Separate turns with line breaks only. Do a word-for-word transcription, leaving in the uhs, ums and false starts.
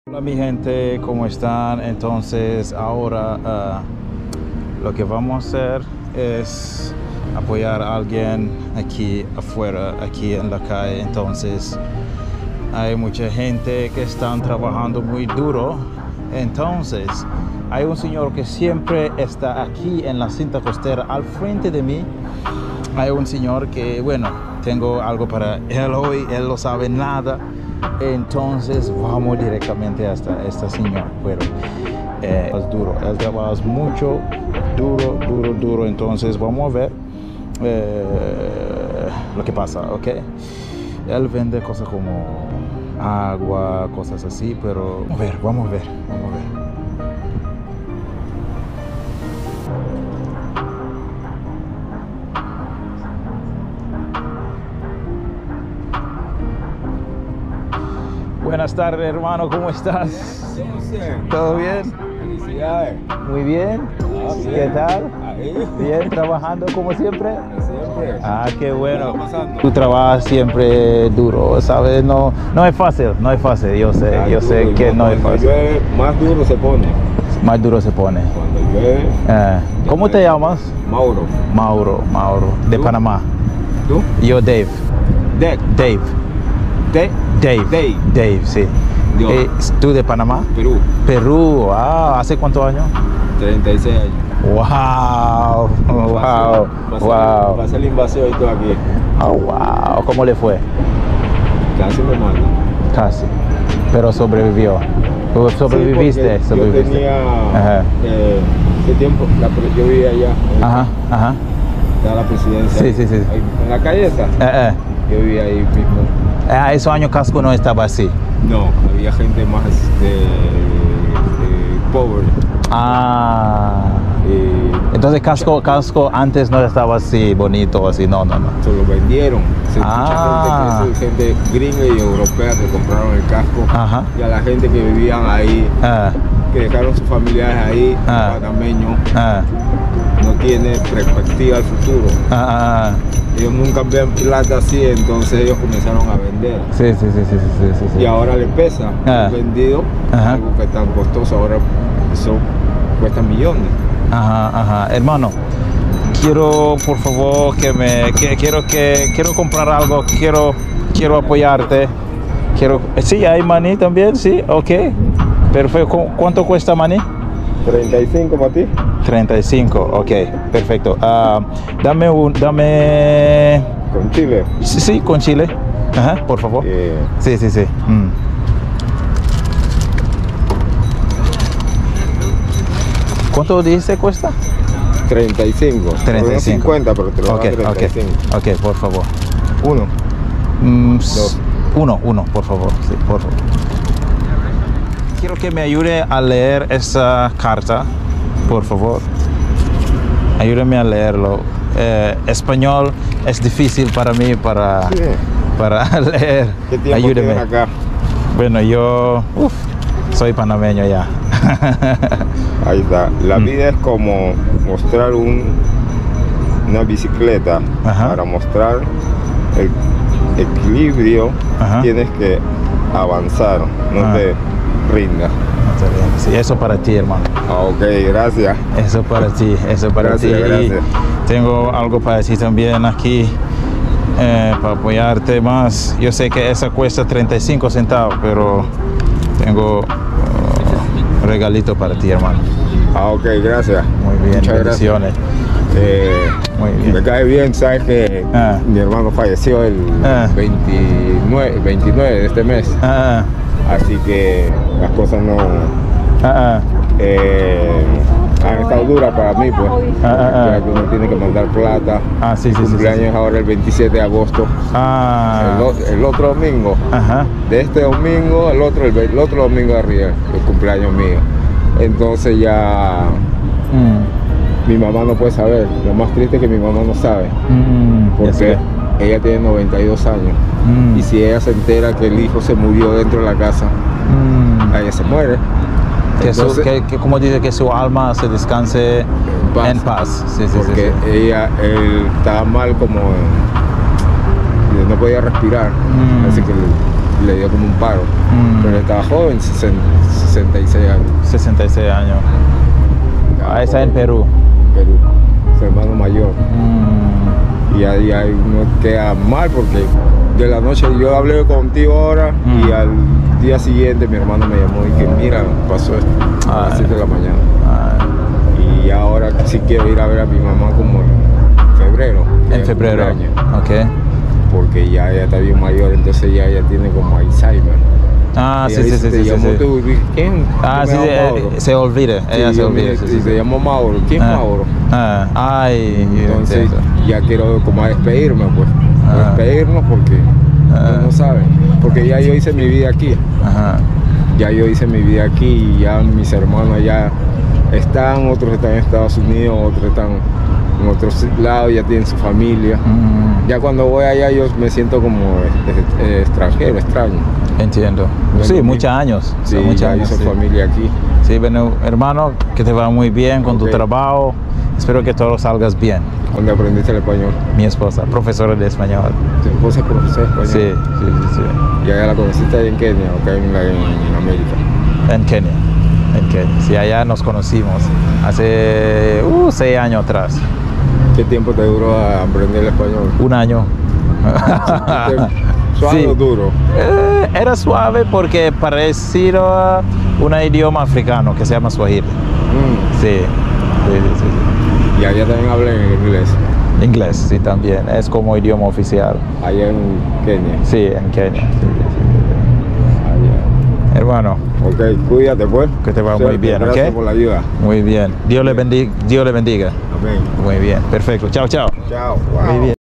Hola mi gente, ¿cómo están? Entonces ahora uh, lo que vamos a hacer es apoyar a alguien aquí afuera, aquí en la calle. Entonces hay mucha gente que están trabajando muy duro. Entonces hay un señor que siempre está aquí en la cinta costera al frente de mí. Hay un señor que, bueno, tengo algo para él hoy, él no sabe nada. Entonces vamos directamente hasta este señor, pero eh, es duro, él trabaja mucho, duro, duro, duro. Entonces vamos a ver eh, lo que pasa, ¿ok? Él vende cosas como agua, cosas así, pero vamos a ver, vamos a ver, vamos a ver. Buenas tardes, hermano, ¿cómo estás? ¿Todo bien?
Felicidades.
Muy bien.
Ah, bien.
¿Qué tal?
Ahí.
Bien, trabajando como siempre.
Siempre.
Ah, qué bueno.
¿Qué está pasando?
Tú trabajas siempre duro, ¿sabes? No, no es fácil, no es fácil. Yo sé,
Ah,
yo sé
duro,
que no es
cuando
fácil.
llueve, más duro se pone.
Más duro se pone.
Cuando llueve.
Eh, ¿Cómo te llamas?
Mauro.
Mauro, Mauro, de
¿Tú?
Panamá.
¿Tú?
Yo, Dave.
De.
Dave.
De.
Dave.
Dave.
Dave, sí.
Yo.
Eh, ¿Tú de Panamá?
Perú.
Perú. Ah, ¿hace cuántos años?
treinta y seis años.
Wow, wow,
Pasé-
wow.
Pasé la invasión y todo aquí.
Oh, wow. ¿Cómo le fue?
Casi me matan.
Casi. Pero sobrevivió. ¿Tú sobreviviste?
Sí, porque
sobreviviste.
Yo tenía.
Ajá.
Eh, ¿Qué tiempo? La, pre- yo vivía allá.
Ajá, ajá.
Estaba la presidencia.
Sí, sí, sí.
Ahí, en la calle esa.
Eh, eh.
Yo vivía ahí mismo.
Ah, esos años Casco no estaba así.
No, había gente más de, de pobre.
Ah.
Y
Entonces Casco, Casco antes no estaba así bonito, así, no, no, no.
se lo vendieron. Se
Ah.
mucha gente, que es gente gringa y europea que compraron el casco.
Ajá.
Y a la gente que vivían ahí,
Ah,
que dejaron sus familiares ahí,
Ah.
panameños,
ah,
no tiene perspectiva al futuro.
ah, ah.
Ellos nunca ven plata así, entonces ellos comenzaron a vender.
Sí, sí, sí, sí, sí, sí, sí.
Y ahora le pesa.
Ah.
Han vendido
Ajá.
algo que es tan costoso, ahora eso cuesta millones.
Ajá, ajá. Hermano, quiero por favor que me que, quiero que quiero comprar algo, quiero quiero apoyarte. Quiero sí, hay maní también, sí, ok. Perfecto. ¿Cu- ¿Cuánto cuesta maní?
treinta y cinco para ti.
treinta y cinco, ok, perfecto. Ah, dame un dame
Con chile.
sí, sí, con chile. Ajá, por favor.
Eh,
Sí, sí, sí. Mm. ¿Cuánto dice cuesta?
treinta y cinco.
treinta y cinco.
cincuenta, pero te lo
Ok,
doy a
ok,
treinta y cinco.
ok, por favor.
Uno.
Mm,
Dos.
Uno, uno, por favor, sí, por favor. Quiero que me ayude a leer esa carta, por favor. Ayúdame a leerlo. Eh, español es difícil para mí para,
Sí.
para leer.
¿Qué tiempo
Ayúdame.
tienes acá?
Bueno, yo uf, soy panameño ya.
Ahí está. La
Mm.
vida es como mostrar un, una bicicleta.
Ajá.
Para mostrar el equilibrio
Ajá.
tienes que avanzar, no
Ah.
te rindas.
Sí, eso para ti, hermano.
Ah, ok, gracias.
Eso para ti, eso para
Gracias,
ti.
gracias.
Y tengo algo para ti también aquí, eh, para apoyarte más. Yo sé que esa cuesta treinta y cinco centavos, pero tengo uh, un regalito para ti, hermano.
Ah, ok, gracias.
Muy bien,
Muchas
bendiciones.
Eh,
Muy
Me
bien.
cae bien, sabes que
Ah.
mi hermano falleció el
Ah.
veintinueve, veintinueve de este mes,
Ah,
así que las cosas no
ah, ah,
eh, han estado duras para mí, pues.
Ah, ah, ah.
Ya que uno tiene que mandar plata.
ah, sí,
Mi
sí, sí, sí,
cumpleaños
sí.
es ahora el veintisiete de agosto.
Ah,
El, o- el otro domingo,
ajá.
de este domingo, el otro, el, ve- el otro domingo de arriba, el cumpleaños mío. Entonces ya
Mm,
mi mamá no puede saber. Lo más triste es que mi mamá no sabe.
mm, ya
Porque
sé.
ella tiene noventa y dos años.
Mm,
Y si ella se entera que el hijo se murió dentro de la casa,
mm.
ella se muere.
Que, su,
Entonces,
que, que como dice, que su alma se descanse
En paz.
en paz. Sí, sí, sí,
porque
sí.
ella él estaba mal, como en- no podía respirar.
Mm.
Así que le dio como un paro.
Mm.
Pero estaba joven, sesenta y seis años.
sesenta y seis años. Ah, está en Perú.
Perú, su hermano mayor.
Mm.
Y ahí, ahí uno queda mal porque de la noche yo hablé contigo ahora
Mm.
y al día siguiente mi hermano me llamó y que mira, pasó esto a las
Ay.
siete de la mañana.
Ah,
Y ahora sí quiero ir a ver a mi mamá como en febrero.
en febrero.
cumpleaños,
Ok.
Porque ya ella está bien mayor, entonces ya ella tiene como Alzheimer.
Ah,
Y
sí,
ahí
sí,
se
sí,
te
sí,
llamó
sí.
tú, dije, ¿quién?
Ah,
Yo
sí,
me
sí,
llamo Mauro.
eh, se olvida, ella
Sí,
se
yo
olvida.
me-
Sí,
y
sí,
se
sí.
llamó Mauro. ¿Quién
Ah,
Mauro?
ah, ay, yo
Entonces
entiendo.
ya quiero como a despedirme, pues.
Ah.
Despedirnos porque
Ah.
no, no saben. Porque ya yo hice mi vida aquí.
Ajá.
Ya yo hice mi vida aquí y ya mis hermanos ya están, otros están en Estados Unidos, otros están en otros lados, ya tienen su familia.
Mm,
Ya cuando voy allá yo me siento como eh, eh, extranjero, extraño.
entiendo.
No es
Sí,
lo
muchos
mismo.
años.
Sí,
son muchos
ya
años.
hizo
Sí.
familia aquí.
Sí, bueno, hermano, que te va muy bien con
Ok.
tu trabajo. Espero que todo salgas bien.
¿Dónde aprendiste el español?
Mi esposa, profesora de español.
¿Tu esposa es profesora de español?
Sí, sí, sí, sí.
¿Y allá la conociste ahí en Kenia o acá en, la- en- en América?
En Kenia. En Kenia. Sí, allá nos conocimos hace uh, seis años atrás.
¿Qué tiempo te duró a aprender el español?
Un año.
¿Suave
Sí.
o duro?
Eh, era suave porque parecido a un idioma africano que se llama Swahili.
Mm.
Sí, sí, sí, sí, sí.
Y allá también hablan en inglés,
Inglés, sí, también. Es como idioma oficial.
allá en Kenia.
Sí, en Kenia. Sí, sí, sí.
Allá.
Hermano,
Ok, cuídate pues.
Que te va muy
Suerte,
bien,
gracias
¿ok?
por la ayuda.
muy bien. Dios le bendiga. Dios le bendiga.
Amén.
Muy bien. Perfecto. Chao, chao.
Chao.
Muy
Wow.
bien.